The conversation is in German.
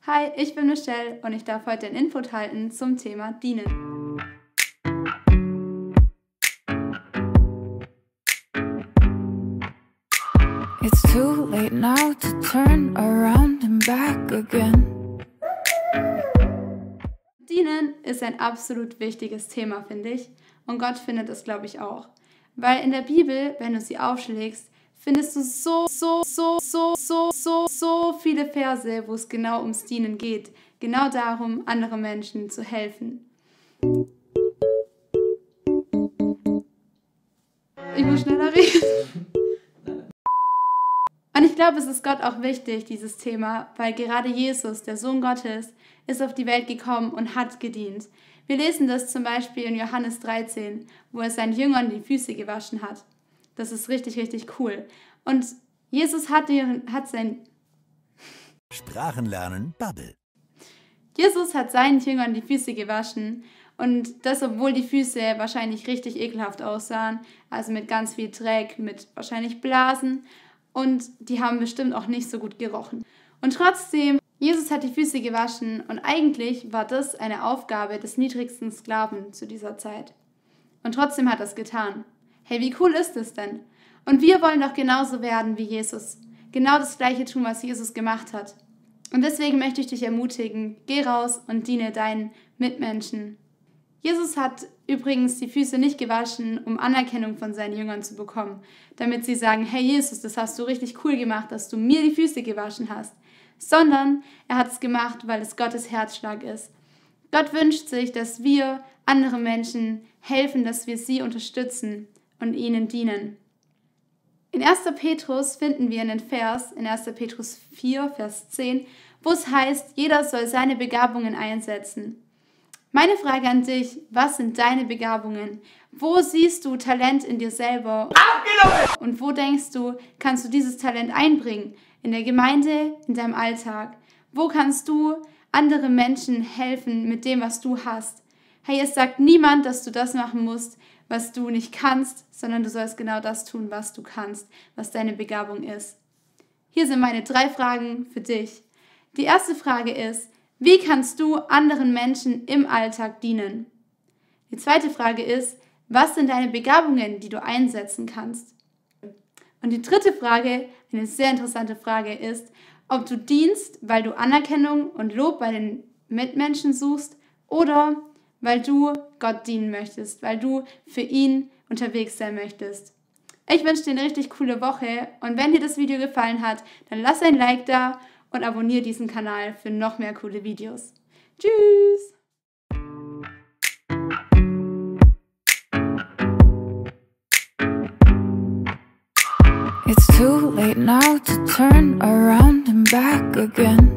Hi, ich bin Michelle und ich darf heute einen Input halten zum Thema Dienen. It's too late now to turn around and back again. Dienen ist ein absolut wichtiges Thema, finde ich. Und Gott findet es, glaube ich, auch. Weil in der Bibel, wenn du sie aufschlägst, findest du so viele Verse, wo es genau ums Dienen geht. Genau darum, anderen Menschen zu helfen. Ich muss schneller reden. Und ich glaube, es ist Gott auch wichtig, dieses Thema, weil gerade Jesus, der Sohn Gottes, ist auf die Welt gekommen und hat gedient. Wir lesen das zum Beispiel in Johannes 13, wo er seinen Jüngern die Füße gewaschen hat. Das ist richtig, richtig cool. Und Jesus hat seinen Jüngern die Füße gewaschen. Und das, obwohl die Füße wahrscheinlich richtig ekelhaft aussahen. Also mit ganz viel Dreck, mit wahrscheinlich Blasen. Und die haben bestimmt auch nicht so gut gerochen. Und trotzdem, Jesus hat die Füße gewaschen und eigentlich war das eine Aufgabe des niedrigsten Sklaven zu dieser Zeit. Und trotzdem hat er es getan. Hey, wie cool ist das denn? Und wir wollen doch genauso werden wie Jesus. Genau das Gleiche tun, was Jesus gemacht hat. Und deswegen möchte ich dich ermutigen, geh raus und diene deinen Mitmenschen. Jesus hat übrigens die Füße nicht gewaschen, um Anerkennung von seinen Jüngern zu bekommen, damit sie sagen, hey Jesus, das hast du richtig cool gemacht, dass du mir die Füße gewaschen hast. Sondern er hat es gemacht, weil es Gottes Herzschlag ist. Gott wünscht sich, dass wir anderen Menschen helfen, dass wir sie unterstützen und ihnen dienen. In 1. Petrus finden wir einen Vers, in 1. Petrus 4, Vers 10, wo es heißt, jeder soll seine Begabungen einsetzen. Meine Frage an dich, was sind deine Begabungen? Wo siehst du Talent in dir selber? Und wo denkst du, kannst du dieses Talent einbringen? In der Gemeinde, in deinem Alltag? Wo kannst du anderen Menschen helfen mit dem, was du hast? Hey, es sagt niemand, dass du das machen musst, was du nicht kannst, sondern du sollst genau das tun, was du kannst, was deine Begabung ist. Hier sind meine 3 Fragen für dich. Die erste Frage ist, wie kannst du anderen Menschen im Alltag dienen? Die zweite Frage ist, was sind deine Begabungen, die du einsetzen kannst? Und die dritte Frage, eine sehr interessante Frage ist, ob du dienst, weil du Anerkennung und Lob bei den Mitmenschen suchst oder weil du Gott dienen möchtest, weil du für ihn unterwegs sein möchtest. Ich wünsche dir eine richtig coole Woche und wenn dir das Video gefallen hat, dann lass ein Like da und abonniere diesen Kanal für noch mehr coole Videos. Tschüss! It's too late now to turn around and back again.